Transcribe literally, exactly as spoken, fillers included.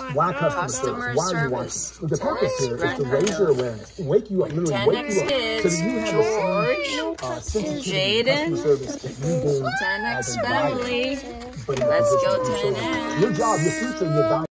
Why customer, customer service? Why are you service. watching? The purpose here is to raise your awareness, wake you up, literally ten wake X you up, kids, so that you have George, the same uh, sensitivity to Jaden, customer service that you do ten X as a buyer. family. But in a Let's position go to show ten X. your job, your future, your value.